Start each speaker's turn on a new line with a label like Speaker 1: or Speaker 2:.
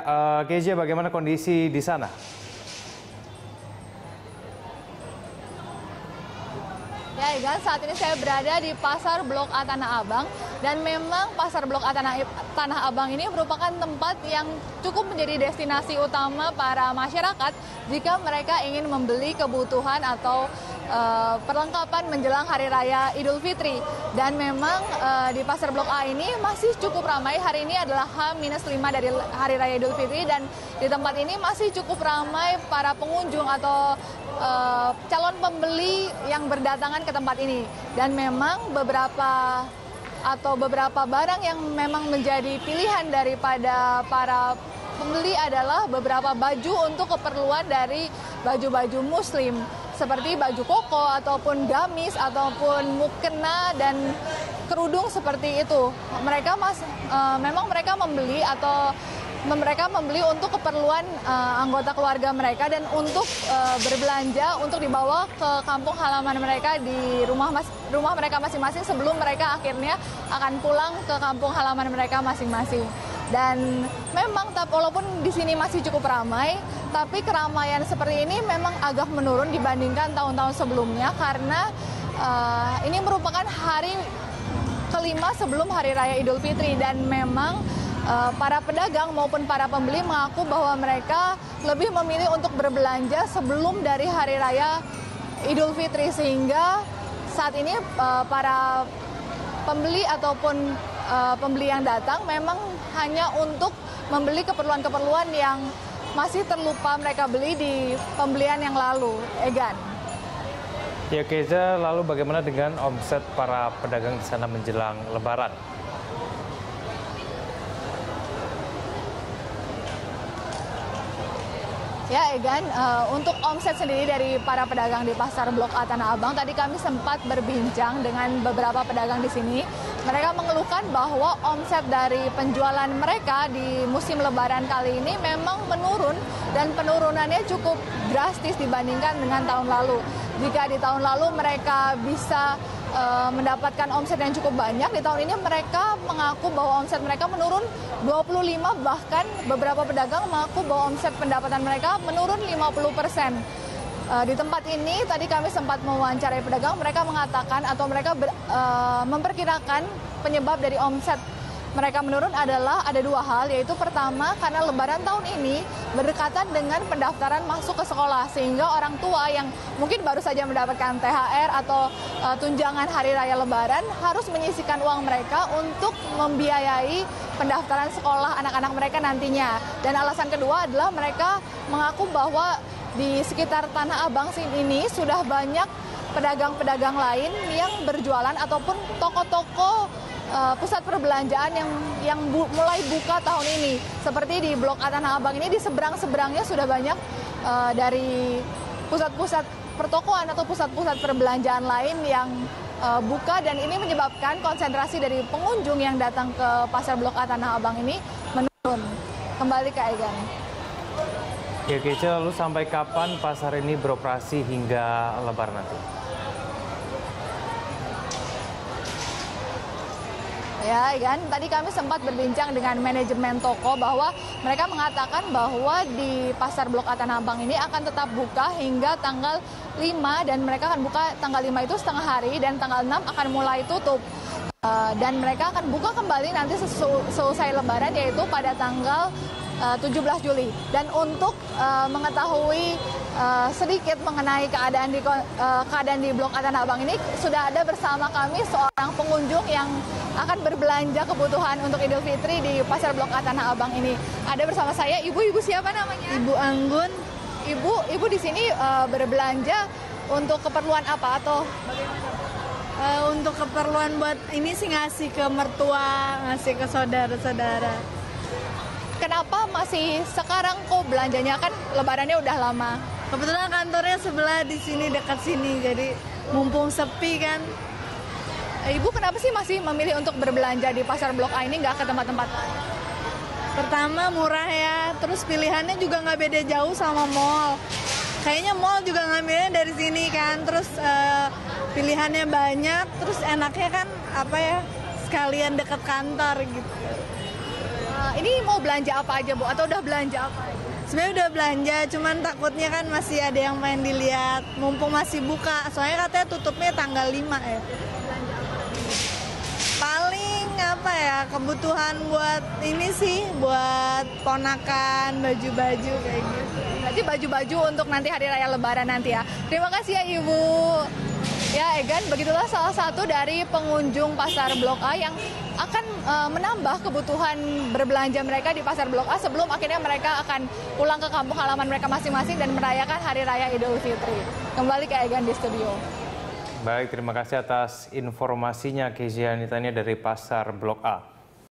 Speaker 1: Kezia, bagaimana kondisi di sana?
Speaker 2: Ya, Egan, saat ini saya berada di Pasar Blok A Tanah Abang, dan memang Pasar Blok A Tanah Abang ini merupakan tempat yang cukup menjadi destinasi utama para masyarakat jika mereka ingin membeli kebutuhan atau perlengkapan menjelang Hari Raya Idul Fitri. Dan memang di Pasar Blok A ini masih cukup ramai. Hari ini adalah H-5 dari Hari Raya Idul Fitri, dan di tempat ini masih cukup ramai para pengunjung atau calon pembeli yang berdatangan ke tempat ini. Dan memang beberapa barang yang memang menjadi pilihan daripada para pembeli adalah beberapa baju untuk keperluan dari baju-baju muslim, seperti baju koko ataupun gamis ataupun mukena dan kerudung seperti itu. Memang mereka membeli untuk keperluan anggota keluarga mereka dan untuk berbelanja untuk dibawa ke kampung halaman mereka di rumah mereka masing-masing sebelum mereka akhirnya akan pulang ke kampung halaman mereka masing-masing. Dan memang walaupun di sini masih cukup ramai, tapi keramaian seperti ini memang agak menurun dibandingkan tahun-tahun sebelumnya, karena ini merupakan hari kelima sebelum Hari Raya Idul Fitri, dan memang para pedagang maupun para pembeli mengaku bahwa mereka lebih memilih untuk berbelanja sebelum dari Hari Raya Idul Fitri, sehingga saat ini para pembeli ataupun pembeli yang datang memang hanya untuk membeli keperluan-keperluan yang masih terlupa mereka beli di pembelian yang lalu. Egan.
Speaker 1: Ya, Kezia, lalu bagaimana dengan omset para pedagang di sana menjelang Lebaran?
Speaker 2: Ya, Egan, untuk omset sendiri dari para pedagang di Pasar Blok A Tanah Abang, tadi kami sempat berbincang dengan beberapa pedagang di sini. Mereka mengeluhkan bahwa omset dari penjualan mereka di musim Lebaran kali ini memang menurun, dan penurunannya cukup drastis dibandingkan dengan tahun lalu. Jika di tahun lalu mereka bisa mendapatkan omset yang cukup banyak, di tahun ini mereka mengaku bahwa omset mereka menurun 25, bahkan beberapa pedagang mengaku bahwa omset pendapatan mereka menurun 50%. Di tempat ini tadi kami sempat mewawancarai pedagang, mereka mengatakan atau mereka memperkirakan penyebab dari omset mereka menurun adalah ada dua hal, yaitu pertama karena Lebaran tahun ini berdekatan dengan pendaftaran masuk ke sekolah, sehingga orang tua yang mungkin baru saja mendapatkan THR atau tunjangan Hari Raya Lebaran harus menyisihkan uang mereka untuk membiayai pendaftaran sekolah anak-anak mereka nantinya. Dan alasan kedua adalah mereka mengaku bahwa di sekitar Tanah Abang ini sudah banyak pedagang-pedagang lain yang berjualan ataupun toko-toko pusat perbelanjaan yang mulai buka tahun ini. Seperti di Blok A Tanah Abang ini, di seberang-seberangnya sudah banyak dari pusat-pusat pertokoan atau pusat-pusat perbelanjaan lain yang buka, dan ini menyebabkan konsentrasi dari pengunjung yang datang ke Pasar Blok A Tanah Abang ini menurun. Kembali ke Egan.
Speaker 1: Ya, Kezia, lalu sampai kapan pasar ini beroperasi hingga Lebaran nanti?
Speaker 2: Ya, Egan, tadi kami sempat berbincang dengan manajemen toko bahwa mereka mengatakan bahwa di Pasar Blok A Tanah Abang ini akan tetap buka hingga tanggal 5, dan mereka akan buka tanggal 5 itu setengah hari, dan tanggal 6 akan mulai tutup. Dan mereka akan buka kembali nanti seusai Lebaran, yaitu pada tanggal 17 Juli. Dan untuk mengetahui sedikit mengenai keadaan di Blok A Tanah Abang ini, sudah ada bersama kami seorang pengunjung yang akan berbelanja kebutuhan untuk Idul Fitri di Pasar Blok A Tanah Abang ini. Ada bersama saya ibu siapa namanya?
Speaker 3: Ibu Anggun.
Speaker 2: Ibu di sini berbelanja untuk keperluan apa atau bagaimana?
Speaker 3: Untuk keperluan buat ini sih, ngasih ke mertua, ngasih ke saudara-saudara.
Speaker 2: Kenapa masih sekarang kok belanjanya, kan Lebarannya udah lama?
Speaker 3: Kebetulan kantornya sebelah di sini, dekat sini, jadi mumpung sepi kan.
Speaker 2: Ibu kenapa sih masih memilih untuk berbelanja di Pasar Blok A ini, nggak ke tempat-tempat lain?
Speaker 3: Pertama murah ya, terus pilihannya juga nggak beda jauh sama mall. Kayaknya mall juga ngambilnya dari sini kan, terus pilihannya banyak, terus enaknya kan sekalian dekat kantor gitu.
Speaker 2: Ini mau belanja apa aja, Bu? Atau udah belanja apa aja?
Speaker 3: Sebenarnya udah belanja, cuman takutnya kan masih ada yang pengen dilihat. Mumpung masih buka, soalnya katanya tutupnya tanggal 5 ya. Paling apa ya, kebutuhan buat ini sih, buat ponakan, baju-baju kayak gitu.
Speaker 2: Berarti baju-baju untuk nanti hari raya Lebaran nanti ya. Terima kasih ya Ibu. Ya Egan, begitulah salah satu dari pengunjung Pasar Blok A yang akan menambah kebutuhan berbelanja mereka di Pasar Blok A sebelum akhirnya mereka akan pulang ke kampung halaman mereka masing-masing dan merayakan Hari Raya Idul Fitri. Kembali ke Egan di studio.
Speaker 1: Baik, terima kasih atas informasinya Kezia Nitania dari Pasar Blok A.